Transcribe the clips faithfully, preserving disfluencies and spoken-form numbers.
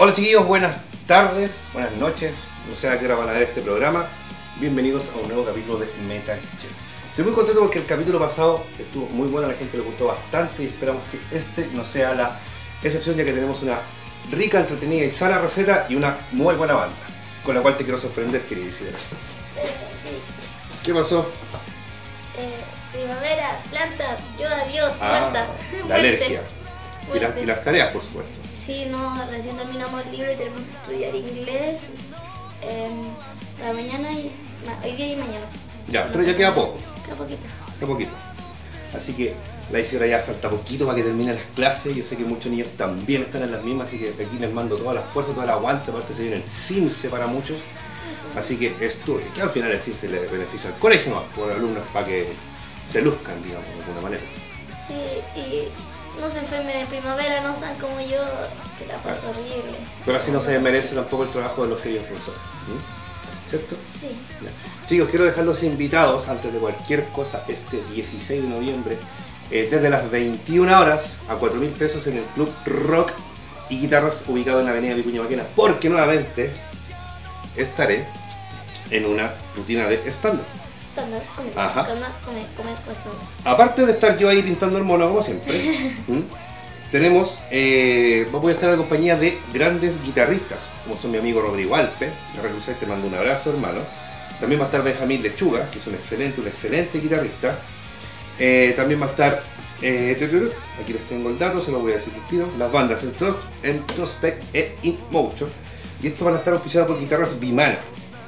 Hola chiquillos, buenas tardes, buenas noches, no sé a qué hora van a ver este programa. Bienvenidos a un nuevo capítulo de Metal Chef. Estoy muy contento porque el capítulo pasado estuvo muy bueno, a la gente le gustó bastante y esperamos que este no sea la excepción, ya que tenemos una rica, entretenida y sana receta y una muy buena banda, con la cual te quiero sorprender, querida Isidora. Eh, sí. ¿Qué pasó? Eh, primavera, plantas, yo adiós, Ah, muerta. la Muerte. alergia. Y, la- Muerte. y las tareas, por supuesto. Sí, no, recién terminamos el libro y tenemos que estudiar inglés eh, para mañana y ma- hoy día y mañana. Ya, pero ya queda poco. Queda poquito. Un poquito. Así que la Isidora ya falta poquito para que terminen las clases. Yo sé que muchos niños también están en las mismas, así que aquí les mando toda la fuerza, toda la aguante. Aparte se viene el CIMSE para muchos. Así que estudien, que al final el CIMSE le beneficia al colegio, no, por alumnos para que se luzcan, digamos, de alguna manera. Sí, y no se enfermen en primavera, no sean como yo, que la paso horrible. Pero así no se merece tampoco el trabajo de los queridos profesores. ¿Mm? ¿Cierto? Sí. Ya. Chicos, quiero dejarlos invitados antes de cualquier cosa este dieciséis de noviembre, eh, desde las veintiuna horas a cuatro mil pesos en el Club Rock y Guitarras ubicado en la avenida Vicuña Maquena, porque nuevamente estaré en una rutina de stand-up. Estándar, comer, Ajá. comer, comer, comer, estándar. Aparte de estar yo ahí pintando el mono como siempre, ¿m? tenemos, eh, voy a estar en compañía de grandes guitarristas, como son mi amigo Rodrigo Alpe, de Reclusar, te mando un abrazo hermano. También va a estar Benjamín Lechuga, que es un excelente, un excelente guitarrista. Eh, también va a estar, eh, aquí les tengo el dato, se lo voy a decir al tiro, las bandas Introspect e InMotion. Y estos van a estar auspiciados por guitarras Vimana.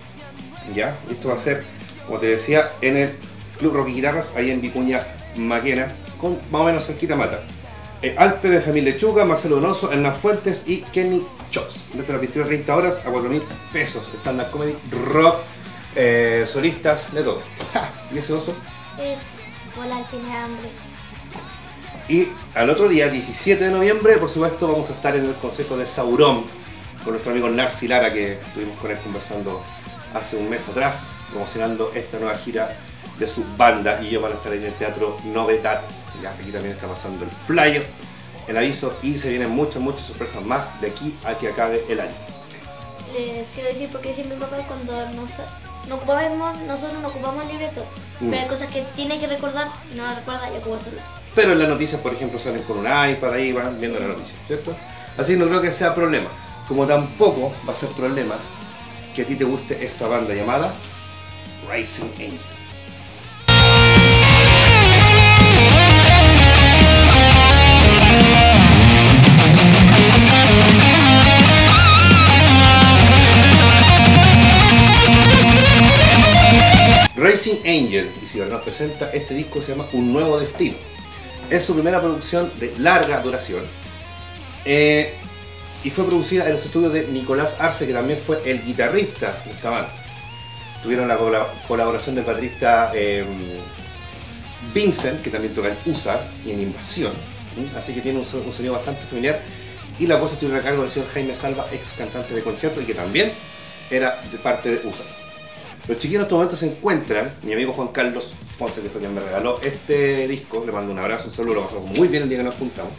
¿Ya? Esto va a ser, como te decía, en el Club Rock y Guitarras, ahí en Vicuña Maquena, con más o menos cerquita Mata. Eh, Alpe, Benjamín Lechuga, Marcelo Donoso, Hernán Fuentes y Kenny Chos. Desde las veintiuna a treinta horas a cuatro mil pesos. Stand-up comedy, rock, eh, solistas, de todo. ¡Ja! ¿Y ese oso? Es volar, tiene hambre. Y al otro día, diecisiete de noviembre, por supuesto, vamos a estar en el Consejo de Sauron con nuestro amigo Narci Lara, que estuvimos con él conversando hace un mes atrás, promocionando esta nueva gira de su banda, y ellos van a estar en el Teatro Novedades. Ya aquí también está pasando el flyer, el aviso, y se vienen muchas, muchas sorpresas más de aquí a que acabe el año. Les quiero decir porque siempre mi papá cuando nos, no ocupamos, nosotros no ocupamos el libreto, Mm. pero hay cosas que tiene que recordar y no las recuerda y ocupa el celular. Pero en las noticias, por ejemplo, salen con un iPad ahí, van viendo Sí. la noticia, ¿cierto? Así que no creo que sea problema. Como tampoco va a ser problema que a ti te guste esta banda llamada Rising Angel. Rising Angel, y si nos presenta este disco, se llama Un Nuevo Destino. Es su primera producción de larga duración, eh, y fue producida en los estudios de Nicolás Arce, que también fue el guitarrista de esta banda. Tuvieron la colab- colaboración del baterista eh, Vincent, que también toca en U S A y en Invasión, ¿sí? Así que tiene un, so- un sonido bastante familiar. Y la voz estuvo a cargo del señor Jaime Salva, ex cantante de Concierto, y que también era de parte de U S A. Los chiquillos en estos momentos se encuentran, mi amigo Juan Carlos Ponce, que fue quien me regaló este disco, le mando un abrazo, un saludo, lo pasamos muy bien el día que nos juntamos.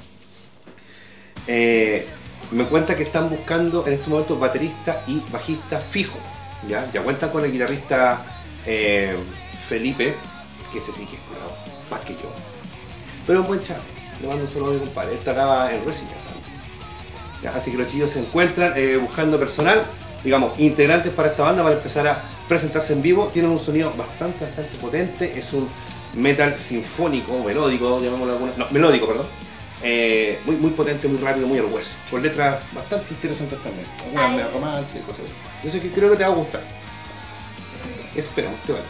Eh, me cuenta que están buscando en estos momentos baterista y bajista fijo. Ya, ya cuentan con el guitarrista eh, Felipe, que ese sí que es curado, más que yo. Pero es un buen chavo, le mando un saludo a mi compadre, él tocaba en Resillas antes. Ya, así que los chicos se encuentran eh, buscando personal, digamos, integrantes para esta banda, para empezar a presentarse en vivo. Tienen un sonido bastante, bastante potente, es un metal sinfónico, melódico, llamémoslo alguna, no, melódico, perdón. Eh, muy, muy potente, muy rápido, muy al hueso, con letras bastante interesantes también, algunas Ay. medio románticas y cosas así. Yo sé que creo que te va a gustar. Esperamos, te vale.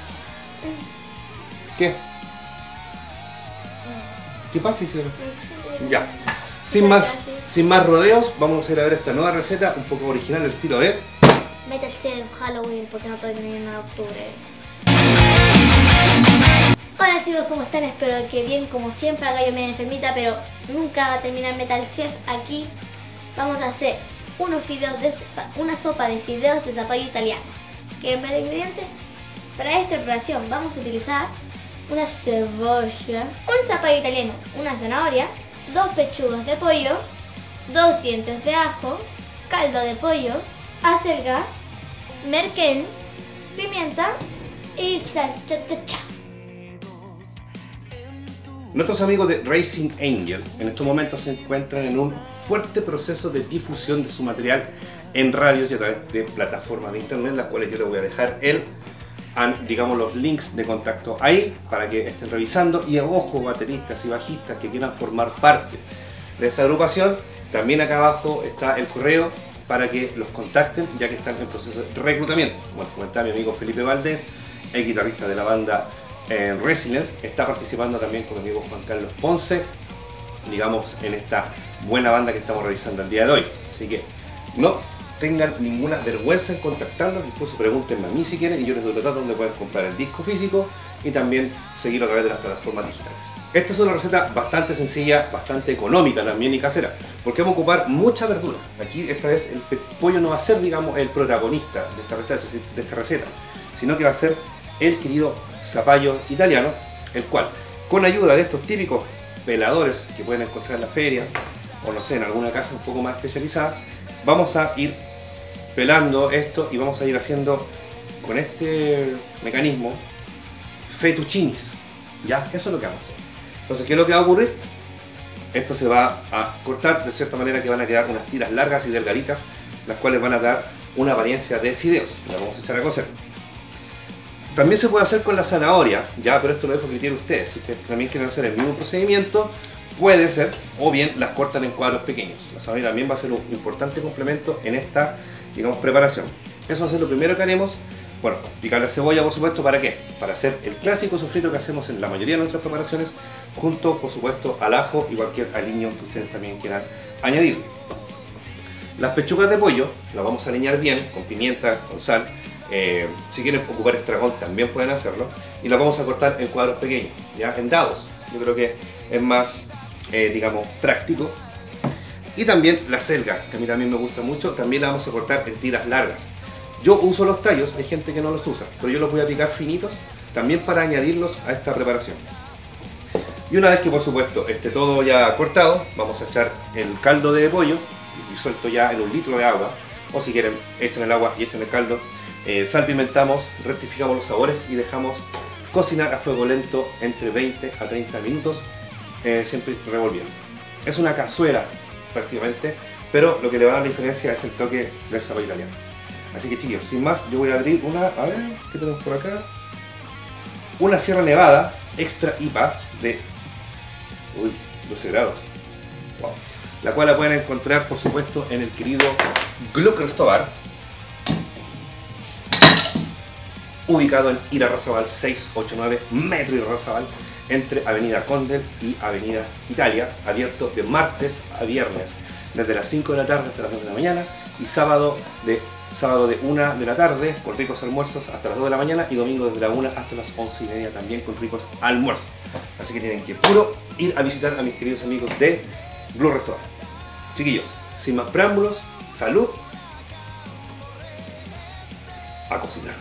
¿Qué? ¿Qué pasa, Isidro? Ya. Sin más, sin más rodeos, vamos a ir a ver esta nueva receta, un poco original, el estilo de Metal Chef Halloween porque no termina en octubre. Hola chicos, ¿cómo están? Espero que bien, como siempre. Acá yo me enfermita, pero nunca va a terminar Metal Chef. Aquí vamos a hacer unos fideos de, una sopa de fideos de zapallo italiano. ¿Quieren ver los ingredientes? Para esta preparación vamos a utilizar una cebolla, un zapallo italiano, una zanahoria, dos pechugas de pollo, dos dientes de ajo, caldo de pollo, acelga, merquén, pimienta y sal. Cha, cha, cha. Nuestros amigos de Racing Angel en estos momentos se encuentran en un fuerte proceso de difusión de su material en radios y a través de plataformas de internet, las cuales yo les voy a dejar el, digamos, los links de contacto ahí para que estén revisando. Y ojo, bateristas y bajistas que quieran formar parte de esta agrupación, también acá abajo está el correo para que los contacten, ya que están en proceso de reclutamiento. Como comentaba mi amigo Felipe Valdés, el guitarrista de la banda en Resilience, está participando también con mi amigo Juan Carlos Ponce, digamos, en esta buena banda que estamos realizando el día de hoy. Así que no tengan ninguna vergüenza en contactarnos, incluso pregúntenme a mí si quieren y yo les doy los datos donde pueden comprar el disco físico y también seguirlo a través de las plataformas digitales. Esta es una receta bastante sencilla, bastante económica también y casera, porque vamos a ocupar mucha verdura. Aquí esta vez el pollo no va a ser, digamos, el protagonista de esta receta, es decir, de esta receta, sino que va a ser el querido zapallo italiano, el cual, con ayuda de estos típicos peladores que pueden encontrar en la feria o no sé, en alguna casa un poco más especializada, vamos a ir pelando esto y vamos a ir haciendo con este mecanismo fettuccinis. Ya, eso es lo que vamos a hacer. Entonces, ¿qué es lo que va a ocurrir? Esto se va a cortar de cierta manera que van a quedar unas tiras largas y delgaditas, las cuales van a dar una apariencia de fideos. Las vamos a echar a cocer. También se puede hacer con la zanahoria, ya, pero esto lo dejo que quieran ustedes. Si ustedes también quieren hacer el mismo procedimiento, puede ser, o bien las cortan en cuadros pequeños. La zanahoria también va a ser un importante complemento en esta, digamos, preparación. Eso va a ser lo primero que haremos. Bueno, picar la cebolla, por supuesto, ¿para qué? Para hacer el clásico sofrito que hacemos en la mayoría de nuestras preparaciones, junto, por supuesto, al ajo y cualquier aliño que ustedes también quieran añadir. Las pechugas de pollo las vamos a aliñar bien, con pimienta, con sal. Eh, si quieren ocupar estragón también pueden hacerlo, y las vamos a cortar en cuadros pequeños, ya en dados. Yo creo que es más, eh, digamos, práctico. Y también la selga, que a mí también me gusta mucho, también la vamos a cortar en tiras largas. Yo uso los tallos, hay gente que no los usa, pero yo los voy a picar finitos también para añadirlos a esta preparación. Y una vez que, por supuesto, esté todo ya cortado, vamos a echar el caldo de pollo disuelto ya en un litro de agua, o si quieren echan el agua y echan el caldo. Eh, salpimentamos, rectificamos los sabores y dejamos cocinar a fuego lento entre veinte a treinta minutos, eh, siempre revolviendo. Es una cazuela prácticamente, pero lo que le va a dar la diferencia es el toque del zapallo italiano. Así que, chicos, sin más, yo voy a abrir una, a ver, ¿qué tenemos por acá? Una Sierra Nevada Extra I P A de uy, doce grados. Wow. La cual la pueden encontrar, por supuesto, en el querido Gluckerstobar, ubicado en Irarrázaval seiscientos ochenta y nueve, Metro Irarrázaval, entre Avenida Condel y Avenida Italia, abierto de martes a viernes, desde las cinco de la tarde hasta las dos de la mañana, y sábado de, sábado de una de la tarde, con ricos almuerzos hasta las dos de la mañana, y domingo desde la una hasta las once y media también con ricos almuerzos. Así que tienen que puro ir a visitar a mis queridos amigos de Blue Restaurant. Chiquillos, sin más preámbulos, salud, a cocinar.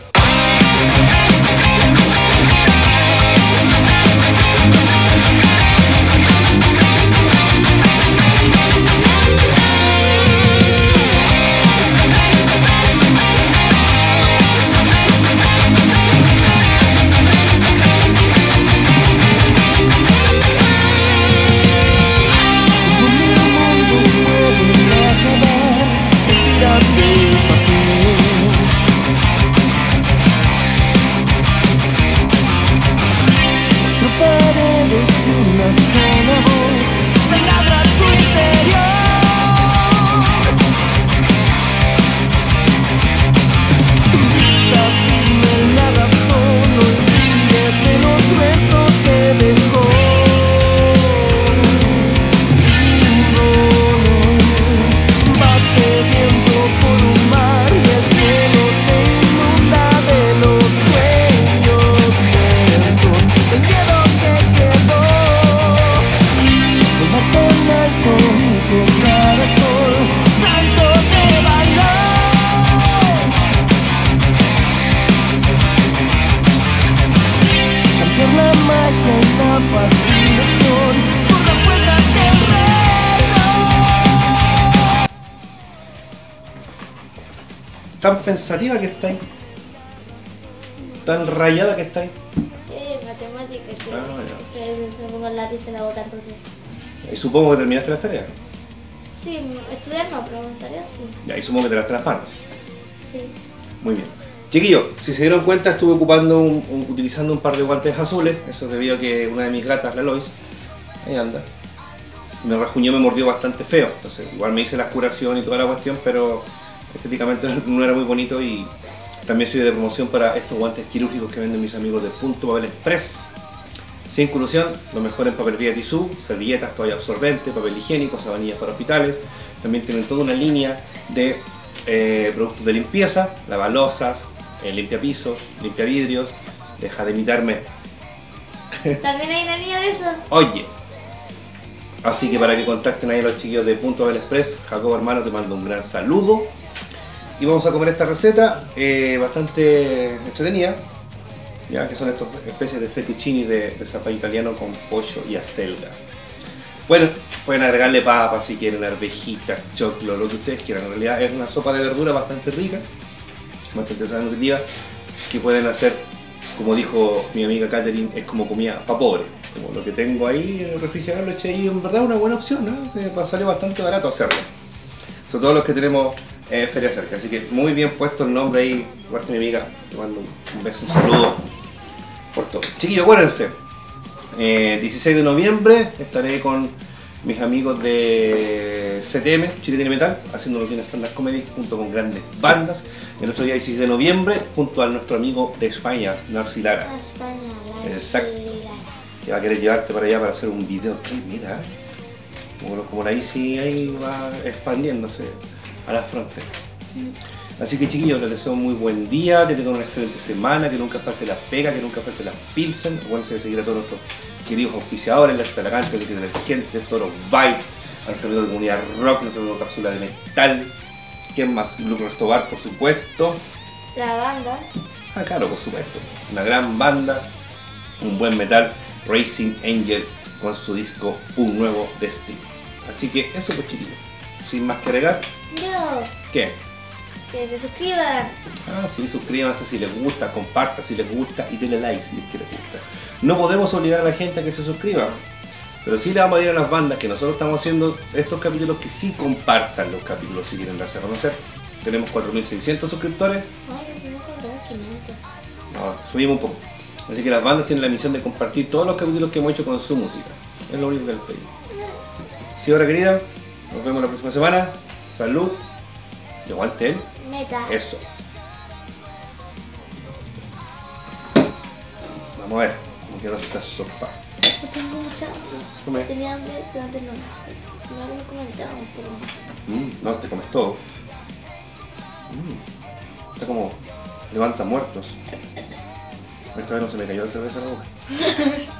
tan pensativa que estáis. Tan rayada que estáis. Eh, matemáticas, que, Ah, ya. que me pongo el lápiz en la boca, entonces. Y supongo que terminaste las tareas. Sí, estudiar no, pero me gustaría sí. Ya, y supongo que te lavaste las manos. Sí. Muy bien. Chiquillos, si se dieron cuenta, estuve ocupando un, un- utilizando un par de guantes azules. Eso es debido a que una de mis gatas, la Lois, ahí anda, me rajuñó, me mordió bastante feo. Entonces, igual me hice la curación y toda la cuestión, pero estéticamente no era muy bonito. Y también soy de promoción para estos guantes quirúrgicos que venden mis amigos de Punto Papel Express. Sin colusión, lo mejor en papelería tisú, servilletas, toalla absorbente, papel higiénico, sabanillas para hospitales. También tienen toda una línea de eh, productos de limpieza, lavalosas, eh, limpiapisos, limpiavidrios. Deja de imitarme. También hay una línea de eso. Oye. Así que para que contacten ahí a los chiquillos de Punto Papel Express, Jacobo hermano, te mando un gran saludo. Y vamos a comer esta receta eh, bastante entretenida. ¿Ya? Que son estas especies de fettuccini de, de zapallo italiano con pollo y acelga. Bueno, pueden agregarle papas si quieren, arvejitas, choclo, lo que ustedes quieran. En realidad es una sopa de verdura bastante rica, bastante sana, nutritiva, que pueden hacer, como dijo mi amiga Catherine, es como comida para pobres. Como lo que tengo ahí en el refrigerador lo eché ahí, en verdad una buena opción, ¿no? Se salió bastante barato hacerlo. Sobre todo los que tenemos eh, feria cerca, así que muy bien puesto el nombre ahí, parte de mi amiga, te mando un beso, un saludo por todo. Chiquillos, acuérdense, eh, dieciséis de noviembre estaré con mis amigos de C T M, Chile Tiene Metal, haciendo lo que es stand-up comedy junto con grandes bandas. El otro día dieciséis de noviembre junto a nuestro amigo de España, Narci Lara, A España, la Exacto. Chilena. que va a querer llevarte para allá para hacer un video. ¿Qué? Mira, como, como la Isi ahí va expandiéndose a la frontera. Así que chiquillos, les deseo un muy buen día, que tengan una excelente semana, que nunca falte la pega, que nunca falte las pilsen. Acuérdense de seguir a todos nuestros queridos auspiciadores, la Estalacante, el Detergente, Toro Bite, a nuestro amigo de Comunidad Rock, nuestra nueva cápsula de metal. ¿Quién más? Grupo Restobar, por supuesto. La banda. Ah, claro, por supuesto. Una gran banda, un buen metal, Racing Angel, con su disco Un Nuevo Destino. Así que eso pues chiquillos. Sin más que agregar, Yo. ¿qué? Que se suscriban. Ah, sí, suscríbanse si les gusta, compartan si les gusta y denle like si les quiere gusta. No podemos obligar a la gente a que se suscriba, pero sí le vamos a decir a las bandas que nosotros estamos haciendo estos capítulos que sí compartan los capítulos si quieren darse a conocer. Tenemos cuatro mil seiscientos suscriptores, Ay, no sé, quinientos. no, subimos un poco. Así que las bandas tienen la misión de compartir todos los capítulos que hemos hecho con su música. Es lo único que les pedimos. Sí, ahora querida, nos vemos la próxima semana. Salud. Y aguante él. Meta. Eso. Vamos a ver cómo quedó esta sopa. No tengo mucha hambre. Come. Tenía hambre, pero antes no. No lo comentábamos, pero. Mm, no, te comes todo. Mm, está como levanta muertos. Esta vez no se me cayó la cerveza en la boca.